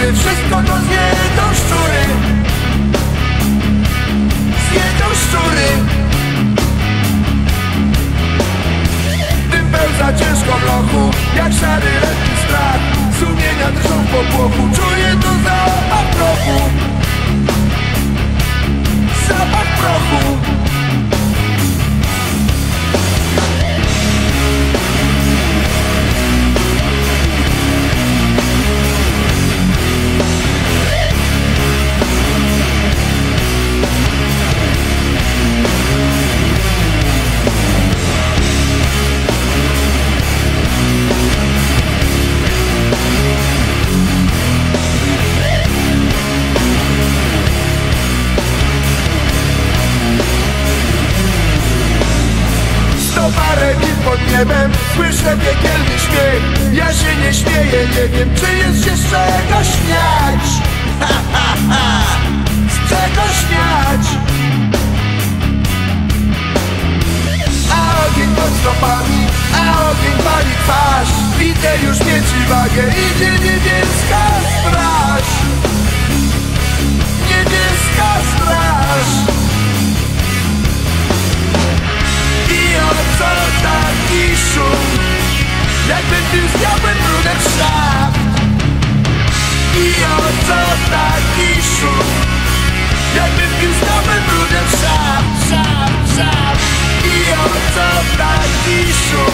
szczury, wszystko to zjedzą szczury. Zjedzą szczury. Dym pełza ciężko w lochu, jak szary letni strach. Sumienia drżą w popłochu, czuję tu zapach prochu. Zapach prochu. Parę mil pod niebem słyszę piekielny śmiech. Ja się nie śmieję, nie wiem czy jest się z czego śmiać. Ha, ha, ha. Z czego śmiać? A ogień pod stopami, a ogień pali twarz. Widzę już miecz i wagę, idzie niebieska straż. Niebieska straż. Co taki szum, jakbym pił z diabłem brudem szaft. I o co taki szum, jakbym pił z diabłem brudem szaft, szaft, szaft. I o co taki szum.